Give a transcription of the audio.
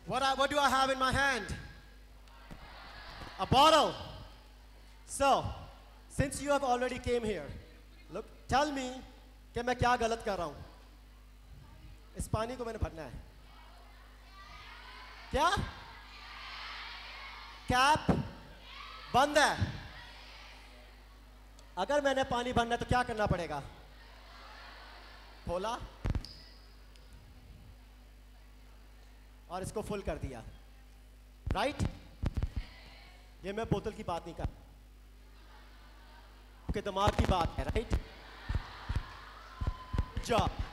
What do I have in my hand? A bottle. So, since you have already came here, look, tell me कि मैं क्या गलत कर रहा हूँ. इस पानी को मैंने भरना है. क्या? कैप बंद है. अगर मैंने पानी भरना है तो क्या करना पड़ेगा? खोला और इसको फुल कर दिया. राइट? ये मैं बोतल की बात नहीं कर, आपके दिमाग की बात है. राइट? जॉब.